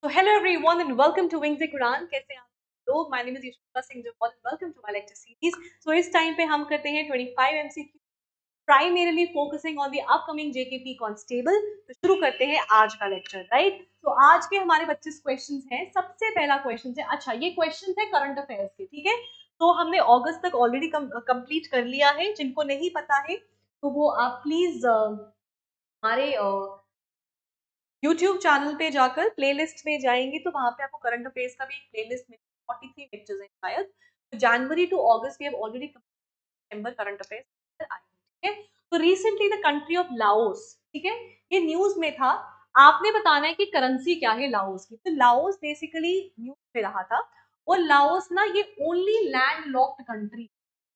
So hello everyone and welcome to Wings Quran. कैसे हैं आप लोग? My name is Yashika Singh Jawal and welcome to my lecture series. So इस time पे हम करते हैं 25 MCQ, primarily focusing on the upcoming JKP Constable. तो शुरू करते हैं आज का लेक्चर, राइट? तो आज के हमारे 25 क्वेश्चंस हैं. सबसे पहला क्वेश्चन है, अच्छा ये क्वेश्चन है करंट अफेयर्स के, ठीक है? तो हमने अगस्त तक ऑलरेडी कंप्लीट कर लिया है. जिनको नहीं पता है तो वो आप प्लीज हमारे YouTube चैनल पे जाकर प्लेलिस्ट में जाएंगे तो वहां पे आपको करंट अफेयर्स का भी एक प्लेलिस्ट में 43 लेक्चर्स हैं शायद. तो January to August we have already completed current affairs आए, ठीक है? तो recently the country of Laos, ठीक है, ये न्यूज में था. आपने बताना है कि करेंसी क्या है लाओस की. तो लाओस बेसिकली न्यूज में रहा था. और लाओस ना ये only land locked country,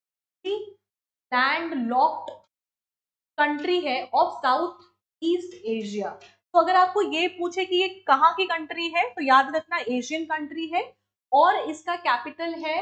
land locked country है ऑफ साउथ ईस्ट एशिया. तो अगर आपको ये पूछे कि ये कहाँ की कंट्री है तो याद रखना एशियन कंट्री है और इसका कैपिटल है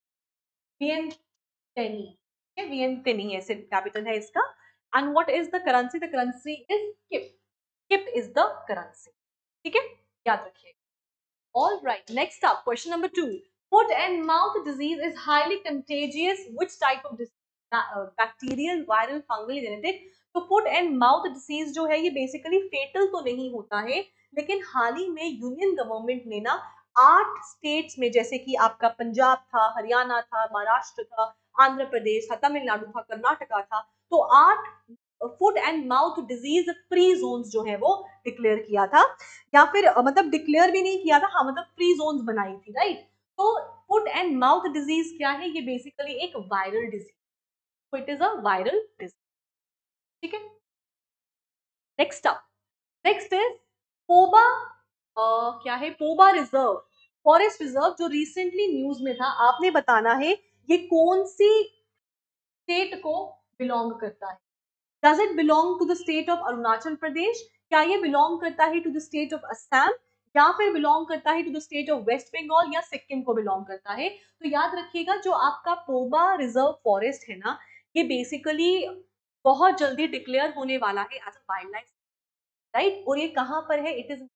वियंटनी. वियंटनी ऐसे कैपिटल है इसका. And what is the currency? The currency is kip. Kip is the currency, ठीक है, याद रखिए. All right, next up question number 2. Foot and mouth disease is highly contagious. Which type of bacterial, viral, fungal, genetic? तो foot and mouth disease जो है ये basically फेटल तो नहीं होता है, लेकिन हाल ही में यूनियन गवर्नमेंट ने ना 8 स्टेट्स में, जैसे कि आपका पंजाब था, हरियाणा था, महाराष्ट्र था, आंध्र प्रदेश था, तमिलनाडु था, कर्नाटका था, तो 8 foot and mouth disease free zones जो है वो डिक्लेयर किया था. या फिर मतलब डिक्लेयर भी नहीं किया था, हाँ मतलब फ्री जोन्स बनाई थी, राइट? तो फुट एंड माउथ डिजीज क्या है? ये बेसिकली एक viral disease. So it is a viral disease, ठीक है. Next up, next is Pobha. क्या है? पोबा रिजर्व, फॉरेस्ट रिजर्व, जो रिसेंटली न्यूज में था. आपने बताना है ये कौन सी स्टेट को बिलोंग करता है. Does it belong to the state of Arunachal Pradesh? क्या ये बिलोंग करता है to the state of Assam? या फिर बिलोंग करता है to the state of West Bengal या सिक्किम को बिलोंग करता है? तो याद रखिएगा जो आपका पोबा रिजर्व फॉरेस्ट है ना, ये बेसिकली बहुत जल्दी डिक्लेयर होने वाला है as a wildlife, right? और ये कहां पर है? इट इज,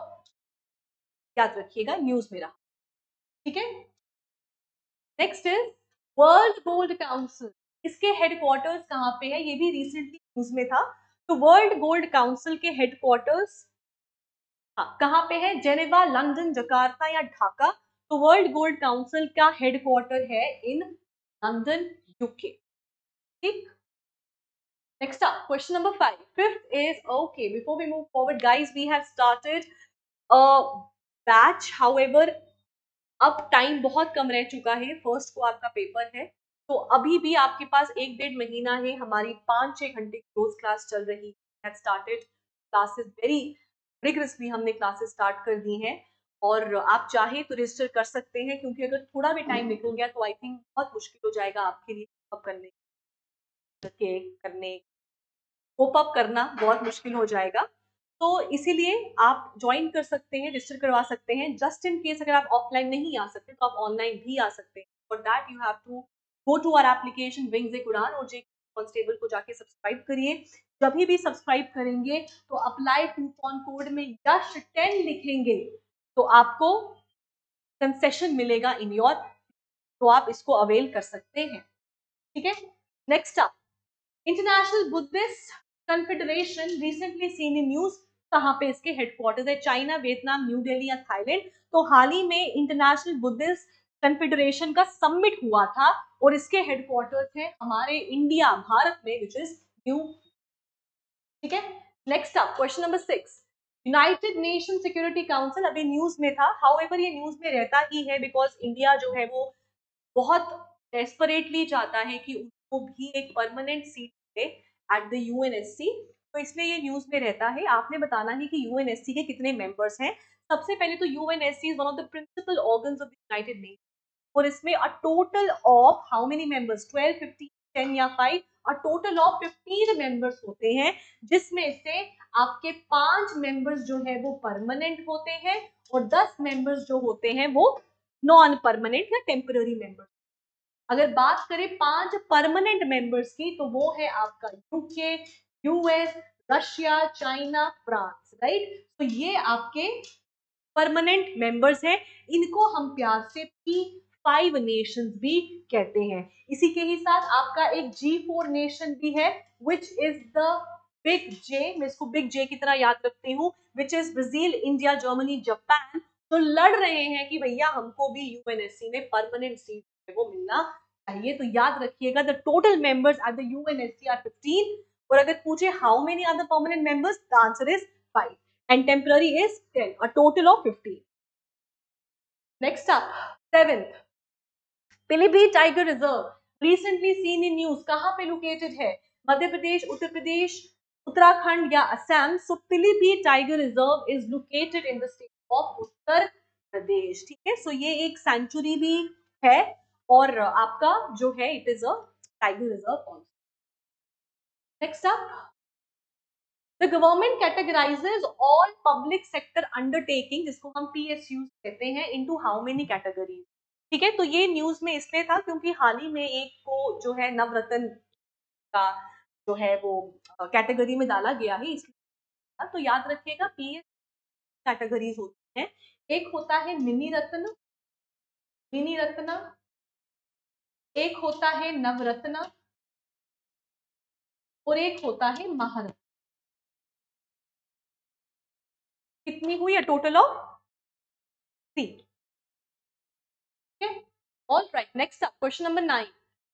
याद रखिएगा, न्यूज में रहा, ठीक है. Next is world gold council. इसके हेडक्वार्टर्स कहां पे है? ये भी रिसेंटली न्यूज में था. तो वर्ल्ड गोल्ड काउंसिल के हेडक्वार्टर्स कहां पे है? जेनेवा, लंदन, जकार्ता या ढाका? तो वर्ल्ड गोल्ड काउंसिल का हेडक्वार्टर है इन लंदन, यूके, ठीक. Next up, question number 5. Fifth is, okay, before we move forward, guys, we have started a batch. However, अब टाइम बहुत कम रह चुका है. फर्स्ट को आपका पेपर है, तो अभी भी आपके पास 1-1.5 महीना है. हमारी 5-6 घंटे की रोज क्लास चल रही है. स्टार्टेड क्लासेस वेरी रिगरसली, हमने क्लासेस स्टार्ट कर दी हैं. और आप चाहे तो रजिस्टर कर सकते हैं, क्योंकि अगर थोड़ा भी टाइम निकल गया तो आई थिंक बहुत मुश्किल हो जाएगा आपके लिए करने कोप अप करना बहुत मुश्किल हो जाएगा. तो इसीलिए आप ज्वाइन कर सकते हैं, रजिस्टर करवा सकते हैं. जस्ट इन केस अगर आप ऑफलाइन नहीं आ सकते तो आप ऑनलाइन भी आ सकते हैं. For that you have to go to our application Wings Udaan और जे कांस्टेबल को जाके सब्सक्राइब करिए. जब भी सब्सक्राइब करेंगे तो अप्लाई कूपन कोड में यश 10 लिखेंगे तो आपको कंसेशन मिलेगा इन योर, तो आप इसको अवेल कर सकते हैं, ठीक है. Next up, international Buddhist confederation recently seen in news. कहां पे इसके हेडक्वार्टर्स है? चाइना, वियतनाम, न्यू दिल्ली या थाईलैंड? तो हाल ही में इंटरनेशनल बुद्धिस्ट कन्फेडरेशन का समिट हुआ था और इसके हेडक्वार्टर्स है हमारे इंडिया, भारत में, विच इज न्यू, ठीक है. Next up, question number 6. United Nation Security Council अभी न्यूज में था. हाउएवर ये न्यूज में रहता ही है बिकॉज इंडिया जो है वो बहुत डेस्परेटली चाहता है कि उनको भी एक परमानेंट सीट मिले एट द यूएनएससी. तो इसलिए ये न्यूज में रहता है. आपने बताना है कि यूएनएससी के कितने मेंबर्स हैं. सबसे पहले तो UNSC is one of the principal organs of the United Nation और इसमें a total of how many members? 12, 15, 10 या 5? अ टोटल ऑफ 15 मेंबर्स होते हैं, जिसमें से आपके 5 मेंबर्स जो है वो परमानेंट होते हैं और 10 मेंबर्स जो होते हैं वो नॉन परमानेंट या टेम्पररी मेंबर्स. अगर बात करें 5 परमानेंट मेंबर्स की तो वो है आपका UK, US, Russia, China, France, right. तो ये आपके परमानेंट मेंबर्स हैं, इनको हम प्यार से P5 नेशंस भी कहते हैं। इसी के ही साथ आपका एक G4 नेशन भी है, which is the big J, मैं इसको बिग जे की तरह याद रखती हूँ, which is Brazil, India, Germany, Japan. तो लड़ रहे हैं कि भैया हमको भी यूएनएससी में परमानेंट सीट वो मिलना चाहिए। तो याद रखिएगा the total members at the UNSC are 15, और अगर पूछे how many are the permanent members, the answer is 5 and temporary is 10, a total of 15. Next up, 7th, Pilibhit Tiger Reserve, recently seen in news, कहाँ पे located है? मध्य प्रदेश, उत्तर प्रदेश, उत्तराखंड या Assam? So Pilibhit Tiger Reserve is located in the state of Uttar Pradesh, ठीक है? So ये एक century भी है और आपका जो है it is a tiger reserve also. Next up, The government categorizes all public sector undertaking, जिसको हम PSUs कहते हैं, into how many categories? ठीक है, तो ये न्यूज में इसलिए था क्योंकि हाल ही में एक को जो है नवरत्न का जो है वो कैटेगरी में डाला गया है, इसलिए। तो याद रखिएगा PS कैटेगरीज होती हैं, एक होता है मिनी रत्न, एक होता है नवरत्न और एक होता है महारत्न। कितनी हुई? Total of 3। Okay. All right. Next up, question number 9.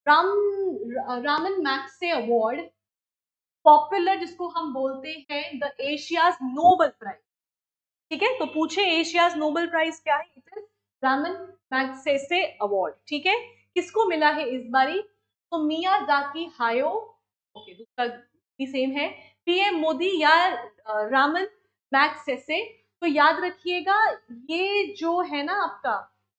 Raman Magsaysay award, popular जिसको हम बोलते हैं द एशियाज नोबेल प्राइज, ठीक है? तो पूछे एशियाज नोबेल प्राइज क्या है? It is Raman Magsaysay award, ठीक है? किसको मिला है इस बारी? तो मियाजाकी हायो, ओके, दूसरा भी सेम है, पीएम मोदी या रामन मैग्सेसे। तो याद रखिएगा ये जो है ना आपका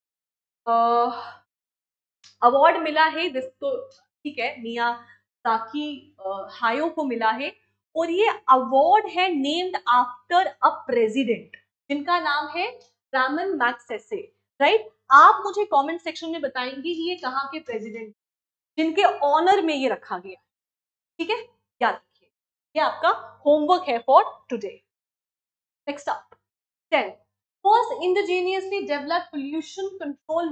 अवार्ड मिला है जिसको, ठीक है, मियाजाकी हायो को मिला है, और ये अवार्ड है नेम्ड आफ्टर अ प्रेसिडेंट जिनका नाम है रामन मैग्सेसे, राइट? आप मुझे कमेंट सेक्शन में बताएंगे कि ये कहाँ के प्रेसिडेंट जिनके ऑनर में ये रखा गया, ठीक है? याद रखिए, ये आपका होमवर्क है for today. Next up, 10, first indigenously developed pollution control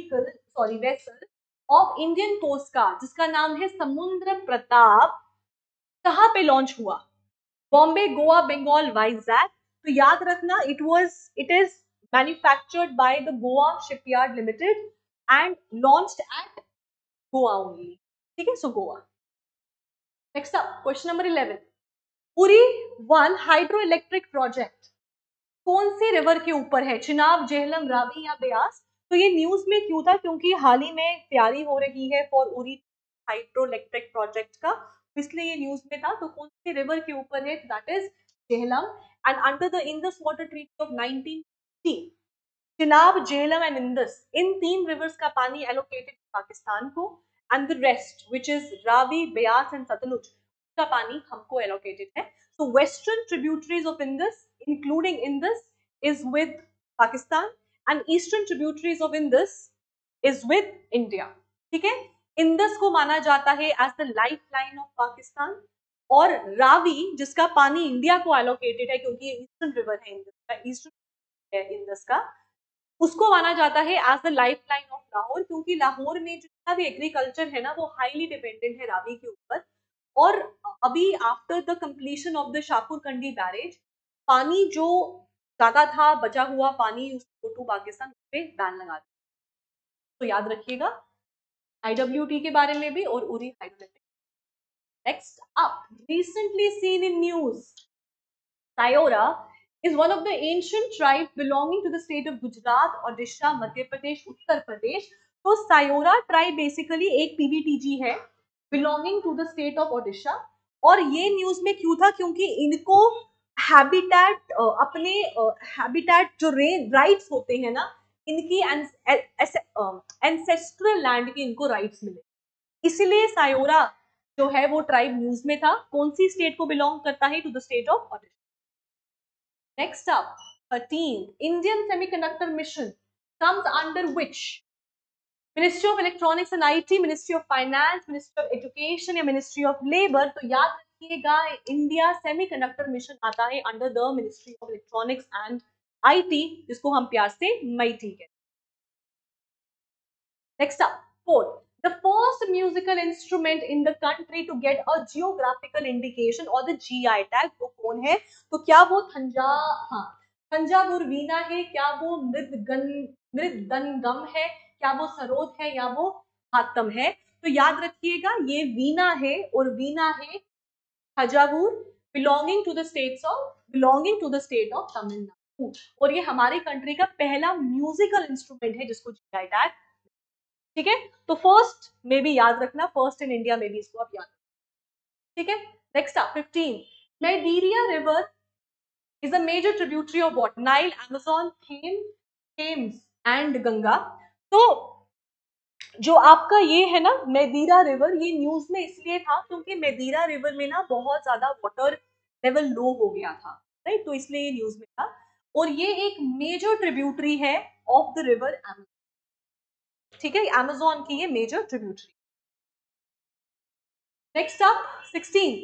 vessel of Indian coast guard, जिसका नाम है समुद्र प्रताप, कहाँ पे लॉन्च हुआ? बॉम्बे, गोवा, बंगाल, वाइजैक। तो याद रखना it is manufactured by the Goa shipyard limited and launched at Goa only, ठीक है? So Goa. Next up, question number 11, Uri 1 hydro electric project कौन सी रिवर के ऊपर है? चिनाब, झेलम, रावी या ब्यास? तो ये न्यूज में क्यों था? क्योंकि हाल ही में तैयारी हो रही है for Uri hydro electric project का, इसलिए ये न्यूज में था। तो कौन सी रिवर के ऊपर है? That is Jhelum, and under the Indus water treaty of 1950 Chenab, Jhelum and Indus, इन 3 रिवर्स का पानी एलोकेटेड पाकिस्तान को, and the rest which is Ravi, Beas and Sutlej का पानी हमको एलोकेटेड है। So western tributaries of Indus, including Indus, is with Pakistan, and eastern tributaries of Indus is with India. ठीक है? इंडस को माना जाता है as the lifeline of Pakistan, और रावी जिसका पानी इंडिया को एलोकेटेड है क्योंकि ये ईस्टर्न रिवर है इंडस का, ईस्टर्न है इंडस का, उसको माना जाता है as the lifeline of Lahore, क्योंकि लाहौर में जितना भी एग्रीकल्चर है ना वो हाईली डिपेंडेंट है रावी के ऊपर। और अभी after the completion of the Shahpur Kandi barrage, पानी जो ज्यादा था बचा हुआ पानी उसको टू पाकिस्तान पे बैन लगा दिया। तो याद रखिएगा IWT के बारे में भी और Uri hydroelectric. Next up, recently seen in news, सायोरा is one of the ancient tribes belonging to the state of Gujarat, Odisha, Madhya Pradesh, Uttar Pradesh. तो सायोरा ट्राइब बेसिकली एक PBTG है belonging to the state of Odisha, और ये news में क्यों था? क्योंकि इनको हैबिटेट, अपने हैबिटेट जो राइट्स होते हैं ना, इनकी एंसेस्ट्रल लैंड की इनको राइट्स मिले, इसीलिए सायोरा जो है वो ट्राइब न्यूज में था। कौन सी स्टेट को बिलोंग करता है? To the state of Odisha. Next up, 13, Indian Semiconductor Mission comes under which? Ministry of Electronics and IT, Ministry of Finance, Ministry of Education या Ministry of Labor? तो याद रखिएगा इंडिया सेमीकंडक्टर मिशन आता है under the ministry of electronics and IT, जिसको हम प्यार से मैटी कहते हैं। Next up, fourth, the first musical instrument in the country to get a geographical indication or the GI tag, वो कौन है? तो क्या वो थंजावुर वीणा है, क्या वो मृदंगम है, क्या वो सरोद है, या वो हातम है? तो याद रखिएगा ये वीणा है, और वीणा है Thanjavur, belonging to the state of Tamil Nadu, और ये हमारी कंट्री का पहला म्यूजिकल इंस्ट्रूमेंट है जिसको जीआई टैग। ठीक है, तो फर्स्ट में भी याद रखना, फर्स्ट इन इंडिया में भी इसको आप याद रखना। ठीक है, नेक्स्ट आप 15, Madeira river is a major tributary of what? Nile, Amazon, Thames and Ganga. तो जो आपका ये है ना मैदीरा रिवर, ये न्यूज में इसलिए था क्योंकि मैदीरा रिवर में ना बहुत ज्यादा वाटर लेवल लो हो गया था, राइट, तो इसलिए ये न्यूज में था, और ये एक मेजर ट्रिब्यूटरी है ऑफ द रिवर अमेज़न। ठीक है, अमेज़न की ये major tributary. Next up 16,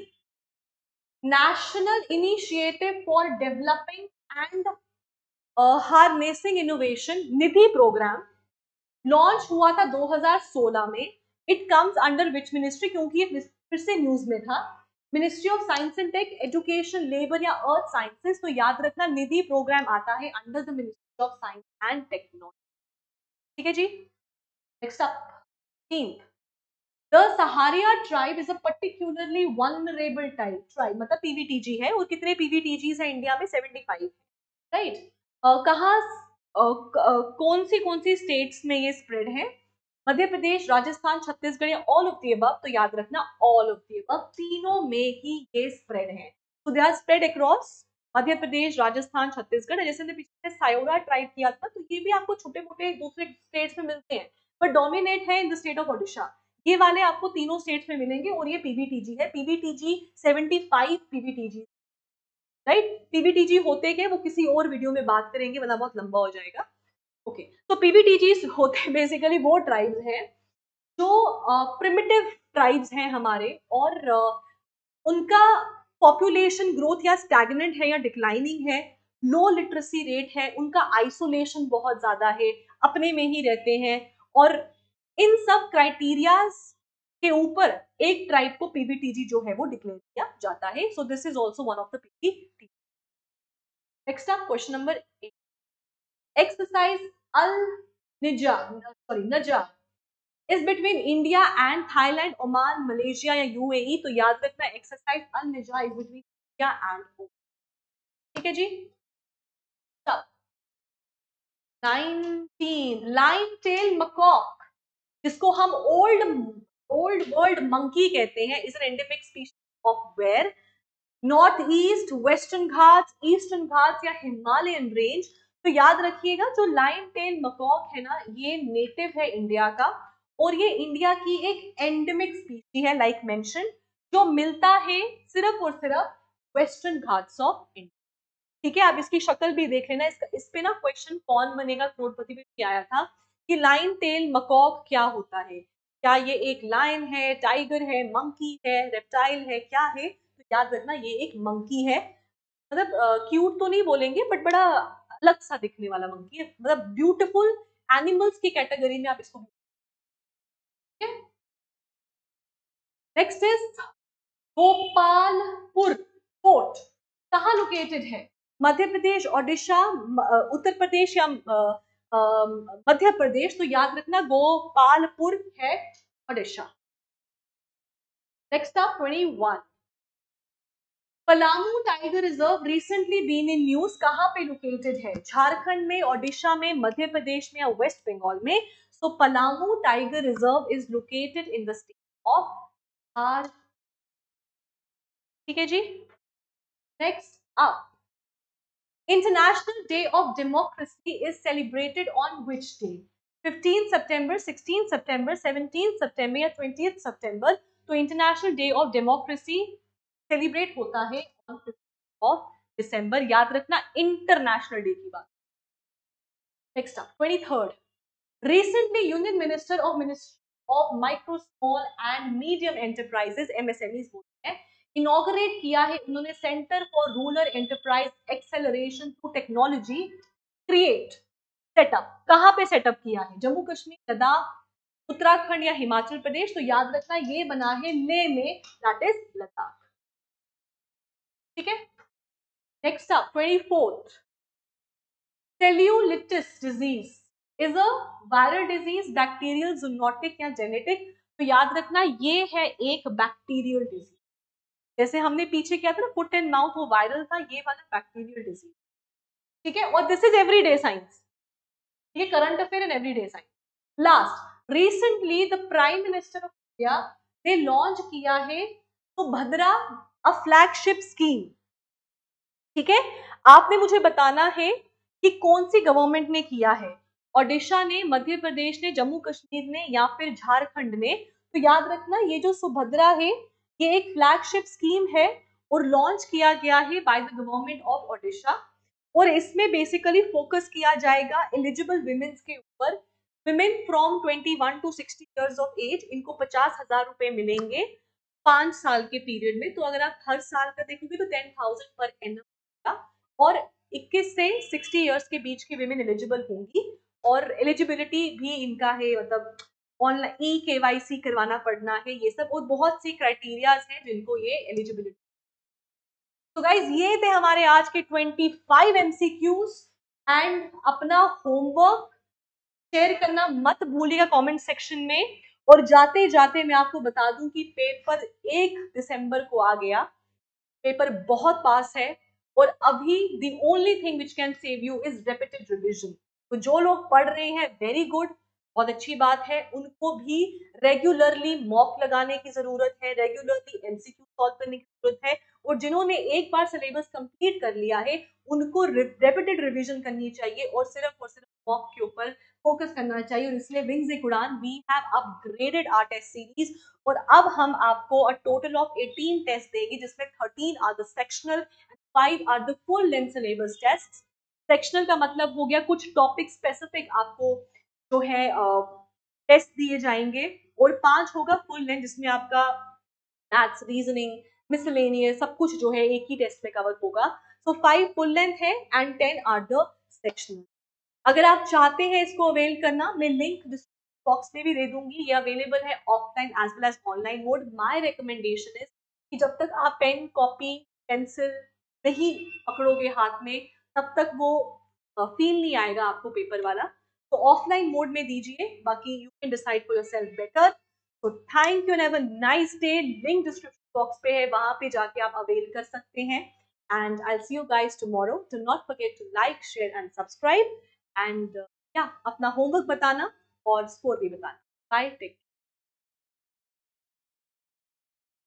national initiative for developing and harnessing innovation Nidhi programme launch हुआ था 2016 में। It comes under which ministry? क्योंकि ये फिर से न्यूज में था, ministry of science and tech, education, labour या अर्थ साइंसेस। तो याद रखना निधि प्रोग्राम आता है under the ministry of science and technology. ठीक है जी, next up 13, the Sahariya tribe is a particularly vulnerable tribe, मतलब पीवीटीजी है, और कितने पीवीटीजीज है इंडिया में? 75, राइट। कहाँ कौन सी स्टेट्स में ये स्प्रेड है? मध्य प्रदेश, राजस्थान, छत्तीसगढ़ या ऑल ऑफ द अबव? तो याद रखना ऑल ऑफ द अबव, तीनों में ही ये स्प्रेड है। तो they are spread across Madhya Pradesh, Rajasthan, Chhattisgarh. जैसे हमने पीछे सायोरा ट्राइब किया था, तो ये भी आपको छोटे मोटे दूसरे स्टेट्स में मिलते हैं, पर डोमिनेट है in the state of Odisha. ये वाले आपको तीनों स्टेट्स में मिलेंगे, और ये पीवीटीजी है। PVTG 75 PVTG, right. पीवीटीजी होते क्या, वो किसी और वीडियो में बात करेंगे वरना बहुत लंबा हो जाएगा। ओके, तो पीवीटीजी होते बेसिकली वो ट्राइब्स हैं जो प्रिमिटिव ट्राइब्स हैं हमारे, और उनका पॉपुलेशन ग्रोथ या स्टैग्नेंट है या डिक्लाइनिंग है, लो लिटरेसी रेट है, उनका आइसोलेशन बहुत ज्यादा है, अपने में ही रहते हैं, और इन सब क्राइटेरियाज के ऊपर एक ट्राइब को पीवीटीजी जो है वो डिक्लेयर किया जाता है। So this is also one of the PVTG. Next आप question number 8, exercise Al Najah is between India and Thailand, Oman, Malaysia या UAE? तो याद रखना एक्सरसाइज अल निजा is between India and Oman। ठीक है जी, तब 19, लाइन टेल मकॉक, जिसको हम ओल्ड वर्ल्ड मंकी कहते हैं, is an endemic species of where? North East, Western Ghats, Eastern Ghats या हिमालयन रेंज? तो याद रखिएगा जो लाइन टेल मकॉक है ना, ये नेटिव है इंडिया का, और ये इंडिया की एक एंडेमिक स्पीशी है, लाइक मेंशन, जो मिलता है सिर्फ और सिर्फ वेस्टर्न घाट्स ऑफ इंडिया। ठीक है, आप इसकी शक्ल भी देख लेना, इस पे ना क्वेश्चन कौन बनेगा करोड़पति में भी आया था कि लाइन टेल मकॉक क्या होता है, क्या ये एक लायन है, टाइगर है, मंकी है, रेप्टाइल है, क्या है? तो याद रखना ये एक मंकी है, मतलब क्यूट तो नहीं बोलेंगे, बट बड़ा अलग सा दिखने वाला मंकी है, मतलब ब्यूटीफुल एनिमल्स की कैटेगरी में आप इसको। नेक्स्ट इज गोपालपुर फोर्ट, कहाँ लोकेटेड है? मध्य प्रदेश, ओडिशा, उत्तर प्रदेश या मध्य प्रदेश? तो याद रखना गोपालपुर है ओडिशा। नेक्स्ट आप 21, Palamu tiger reserve recently been in news, कहाँ पे लोकेटेड है? झारखंड में, ओडिशा में, मध्य प्रदेश में या वेस्ट बंगाल में? So Palamu tiger reserve is located in the state of Jharkhand. ठीक है जी, next up, International Day of Democracy is celebrated on which day? 15 September, 16 September, 17 September या 20th September? तो International Day of Democracy celebrate होता है on 15th of December। याद रखना international day की बात। Next up 23rd, recently Union Minister of Micro, Small and Medium Enterprises, MSMEs बोलते हैं, इनॉग्रेट किया है उन्होंने centre for rural enterprise acceleration through technology create setup. कहाँ पे सेटअप किया है? जम्मू कश्मीर, लद्दाख, उत्तराखंड या हिमाचल प्रदेश? तो याद रखना ये बना है ले में, दैट इज लद्दाख। ठीक है, next up 24th, cellulitis disease is a viral disease, bacterial, zoonotic या जेनेटिक? तो याद रखना ये है एक बैक्टीरियल डिजीज। जैसे हमने पीछे किया था ना फुट एंड माउथ, वो वायरल था, ये वाला बैक्टीरियल डिजीज। ठीक है, और दिस इज एवरीडे साइंस, ये current affair and everyday science. Last, recently the prime minister of India ने लॉन्च किया है सुभद्रा, अ फ्लैगशिप स्कीम। ठीक है, आपने मुझे बताना है कि कौन सी गवर्नमेंट ने किया है, ओडिशा ने, मध्य प्रदेश ने, जम्मू कश्मीर ने या फिर झारखंड ने? तो याद रखना ये जो सुभद्रा है ये एक फ्लैगशिप स्कीम है और लॉन्च किया गया है by the government of Odisha, और इसमें बेसिकली फोकस किया जाएगा एलिजिबल विमेन्स के ऊपर। Women from 21 to 60 years of age, इनको 50,000 रुपए मिलेंगे 5 साल के पीरियड में। तो अगर आप हर साल का देखोगे तो 10,000 पर एनम, और 21 से 60 इयर्स के बीच की विमेन एलिजिबल होंगी, और एलिजिबिलिटी भी इनका है, मतलब ऑनलाइन KYC करवाना पड़ना है, ये सब, और बहुत सी क्राइटेरियाज हैं जिनको ये एलिजिबिलिटी। तो गाइज ये थे हमारे आज के 25 MCQs, एंड अपना होमवर्क शेयर करना मत भूलिएगा कमेंट सेक्शन में। और जाते जाते मैं आपको बता दूं कि पेपर 1 दिसंबर को आ गया, पेपर बहुत पास है, और अभी the only thing which can save you is repeated revision. तो जो लोग पढ़ रहे हैं वेरी गुड, बहुत अच्छी बात है, उनको भी रेगुलरली मॉक लगाने की जरूरत है, रेगुलरली MCQ सॉल्व करने की जरूरत है, और जिन्होंने एक बार सिलेबस कंप्लीट कर लिया है उनको रेपिटेड रिविजन करनी चाहिए और सिर्फ मॉक के ऊपर फोकस करना चाहिए। और इसलिए विंग्स एक Udaan, we have upgraded our test series, और अब हम आपको अ टोटल ऑफ 18 टेस्ट देंगे, जिसमें 13 are the sectional and 5 are the full length syllabus test. Sectional का मतलब हो गया कुछ टॉपिक स्पेसिफिक आपको जो है टेस्ट दिए जाएंगे, और 5 होगा फुल लेंथ जिसमें आपका मैथ्स, रीजनिंग, मिसलेनियस सब कुछ जो है एक ही टेस्ट में कवर होगा। सो 5 फुल लेंथ है एंड 10 आर द सेक्शनल। अगर आप चाहते हैं इसको अवेल करना, मैं लिंक बॉक्स में भी दे दूंगी, ये अवेलेबल है offline as well as online mode. My recommendation is कि जब तक आप पेन, कॉपी, पेंसिल नहीं पकड़ोगे हाथ में, तब तक वो फील नहीं आएगा आपको पेपर वाला। तो ऑफलाइन मोड में दीजिए, बाकी you can decide for yourself better. तो thank you and have a nice day. Link description box पे है, वहां पे जाके आप अवेल कर सकते हैं। And I'll see you guys tomorrow. Do not forget to like, share and subscribe. And अपना होमवर्क बताना और स्कोर भी बताना। Bye, take.